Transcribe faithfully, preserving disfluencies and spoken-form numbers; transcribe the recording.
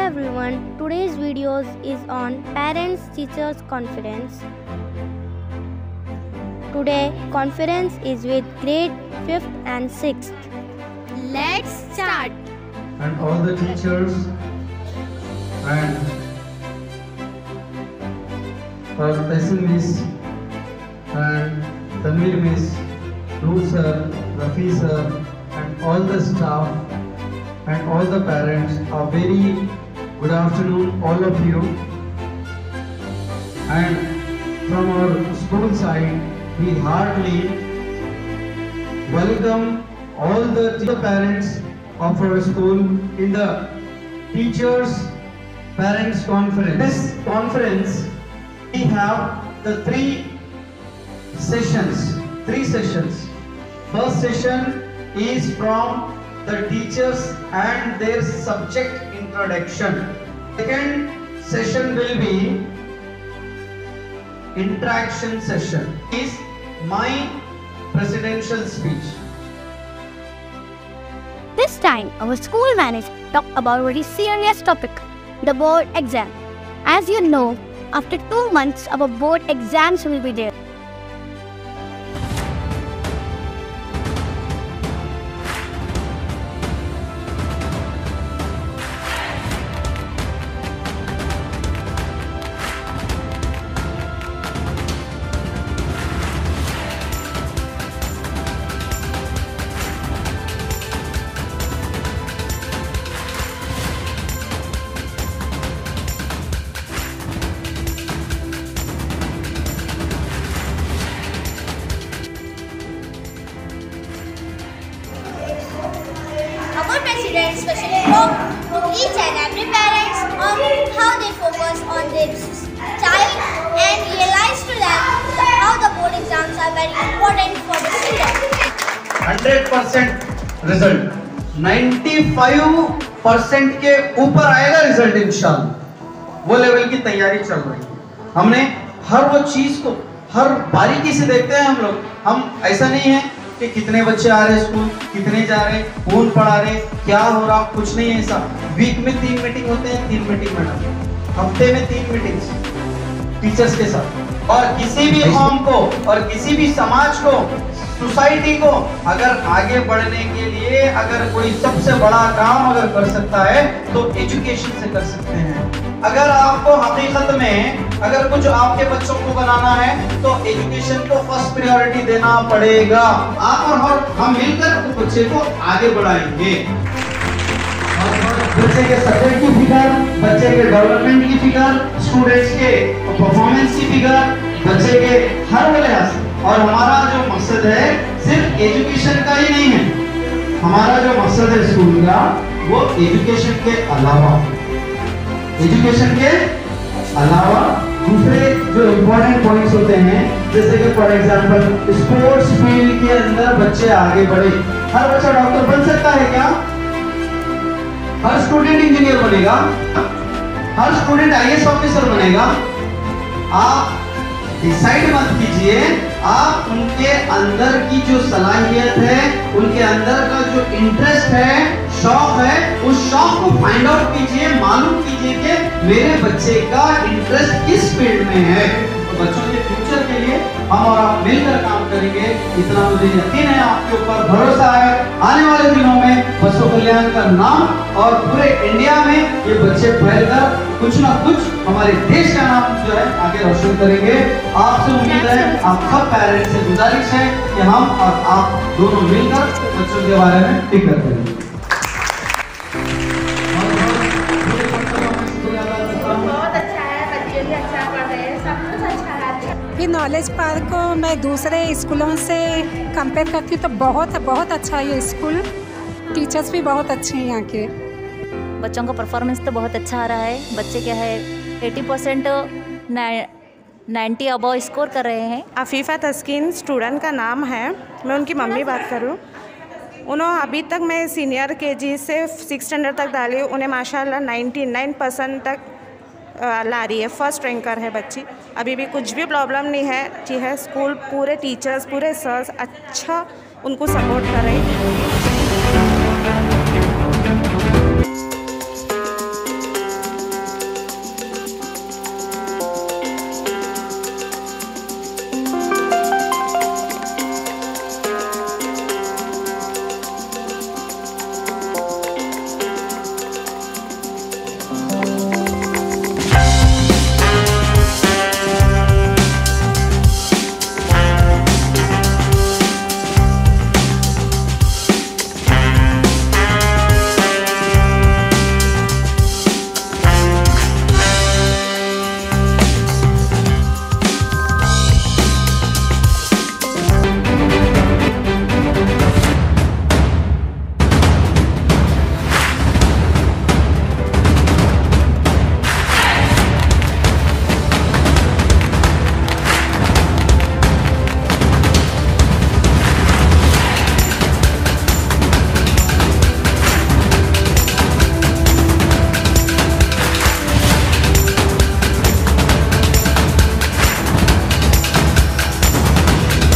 everyone, today's video is on Parents Teachers Conference. Today conference is with grade fifth and sixth. Let's start. And all the teachers and our Taisin Miss and Tanvir Miss, Ruth sir, Rafi sir and all the staff and all the parents, a very good afternoon all of you. And from our school side, we heartily welcome all the parents of our school in the Teachers Parents Conference. This conference, we have the three sessions. Three sessions. First session is from the teachers and their subject introduction. Second session will be interaction session. Is my presidential speech. This time, our school manager talked about a very serious topic, the board exam. As you know, after two months, our board exams will be there. Our president especially spoke to each and every parents on how they focus on their child and realize to them that how the board exams are very important for the student. one hundred percent result, पचानवे percent के ऊपर आएगा result इंशाल्लाह। वो level की तैयारी चल रही है। हमने हर वो चीज को हर बारीकी से देखते हैं हम लोग। हम ऐसा नहीं है कि कितने बच्चे आ रहे स्कूल, कितने जा रहे, कौन पढ़ा रहे, क्या हो रहा, कुछ नहीं है ऐसा। वीक में तीन मीटिंग होते हैं, तीन मीटिंग मैडम, हफ्ते में तीन मीटिंग्स टीचर्स के साथ। और किसी भी कौम को और किसी भी समाज को, सोसाइटी को अगर आगे बढ़ने के लिए अगर कोई सबसे बड़ा काम अगर कर सकता है तो एजुकेशन से कर सकते हैं। अगर आपको हकीकत में अगर कुछ आपके बच्चों को बनाना है तो एजुकेशन को फर्स्ट प्रायोरिटी देना पड़ेगा। आप और हम मिलकर उस बच्चे को आगे बढ़ाएंगे। बच्चे के सब्जेक्ट की फिगर, बच्चे के डेवलपमेंट की फिगर, स्टूडेंट्स के परफॉर्मेंस की फिगर, बच्चे के हर लिहाज से। और हमारा जो मकसद है सिर्फ एजुकेशन का ही नहीं है। हमारा जो मकसद है स्कूल का वो एजुकेशन के अलावा एजुकेशन के अलावा दूसरे जो इम्पोर्टेंट पॉइंट्स होते हैं, जैसे कि फॉर एग्जांपल स्पोर्ट्स फील्ड के अंदर बच्चे आगे बढ़े। हर बच्चा डॉक्टर बन सकता है क्या? हर स्टूडेंट इंजीनियर बनेगा? हर स्टूडेंट आईएएस ऑफिसर बनेगा? आप डिसाइड मत कीजिए। आप उनके अंदर की जो सलाहियत है, उनके अंदर का जो इंटरेस्ट है, शौक है, उस शौक को फाइंड आउट कीजिए, मालूम कीजिए कि मेरे बच्चे का इंटरेस्ट किस फील्ड में है। तो बच्चों के फ्यूचर के लिए हम और आप मिलकर काम करेंगे, इतना मुझे यकीन है, आपके ऊपर भरोसा है। आने वाले दिनों में बच्चों कल्याण का नाम और पूरे इंडिया में ये बच्चे फैलकर कुछ ना कुछ हमारे देश का नाम जो है आगे रोशन करेंगे। आपसे उम्मीद है, आप सब पेरेंट्स से गुजारिश है कि हम और आप दोनों मिलकर बच्चों के बारे में फिक्र करेंगे। बहुत अच्छा है, बच्चे भी अच्छा पढ़ रहे हैं, सब कुछ अच्छा है। फिर नॉलेज पार्क को मैं दूसरे स्कूलों से कंपेयर करती हूँ तो बहुत बहुत अच्छा है ये स्कूल। टीचर्स भी बहुत अच्छे हैं यहाँ के। बच्चों का परफॉर्मेंस तो बहुत अच्छा आ रहा है। बच्चे क्या है अस्सी परसेंट नाइन्टी अबव स्कोर कर रहे हैं। अफीफ़ा तस्कीन स्टूडेंट का नाम है। मैं उनकी मम्मी बात करूँ, उन्होंने अभी तक मैं सीनियर केजी से सिक्स स्टैंडर्ड तक डाली। उन्हें माशाल्लाह निन्यानवे परसेंट तक ला रही है। फर्स्ट रैंकर है बच्ची। अभी भी कुछ भी प्रॉब्लम नहीं है। जी है, स्कूल पूरे टीचर्स पूरे सर्स अच्छा उनको सपोर्ट करें। है।